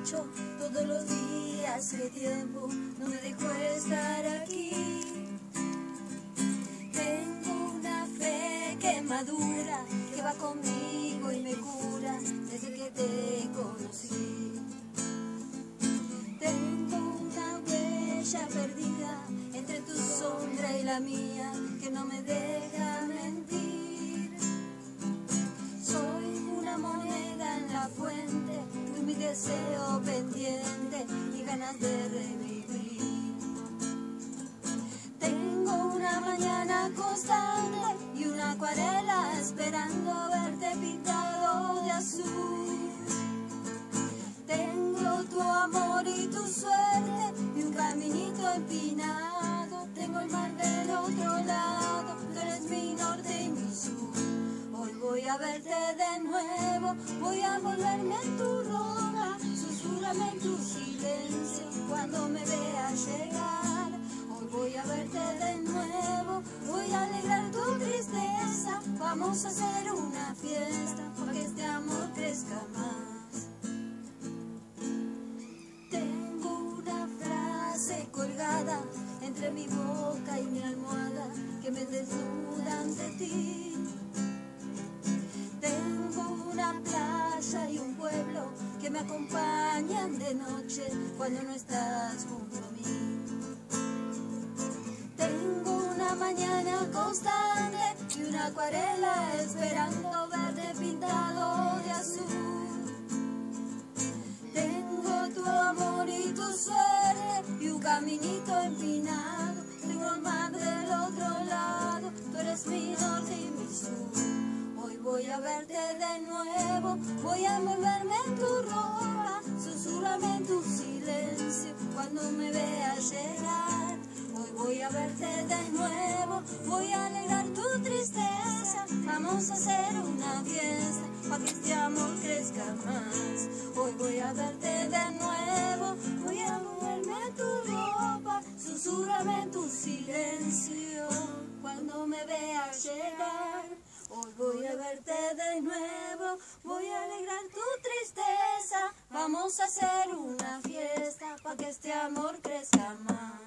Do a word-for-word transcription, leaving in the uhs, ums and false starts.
dicho todos los días que tiempo no me dejó estar aquí. Tengo una fe que madura, que va conmigo y me cura desde que te conocí. Tengo una huella perdida entre tu sombra y la mía que no me deja mentir. Soy una moneda en la fuente y mi deseo pendiente y ganas de revivir. Tengo una mañana constante y una acuarela esperando verte pintado de azul. Tengo tu amor y tu suerte y un caminito empinado. Tengo el mar del otro lado, tú eres mi norte y mi sur. Hoy voy a verte de nuevo, voy a volverme en tu ropa. Susúrrame en tu silencio cuando me veas llegar. Hoy voy a verte de nuevo, voy a alegrar tu tristeza. Vamos a hacer una fiesta para que este amor crezca más. Tengo una frase colgada entre mi boca y mi almohada que me desnuda ante ti. Tengo una playa y un pueblo que me acompañan de noche cuando no estás junto a mí. Tengo una mañana constante y una acuarela esperando verte pintado de azul. Tengo tu amor y tu suerte y un caminito empinado. Tengo el mar del otro lado, tú eres mi norte y mi sur. Hoy voy a verte de nuevo, voy a envolverme en tu ropa. Susúrrame en tu silencio cuando me veas llegar. Hoy voy a verte de nuevo, voy a alegrar tu tristeza. Vamos a hacer una fiesta para que este amor crezca más. Hoy voy a verte de nuevo, voy a envolverme en tu ropa. Susúrrame en tu silencio cuando me veas llegar. Hoy voy a verte de nuevo, voy a alegrar tu tristeza. Vamos a hacer una fiesta para que este amor crezca más.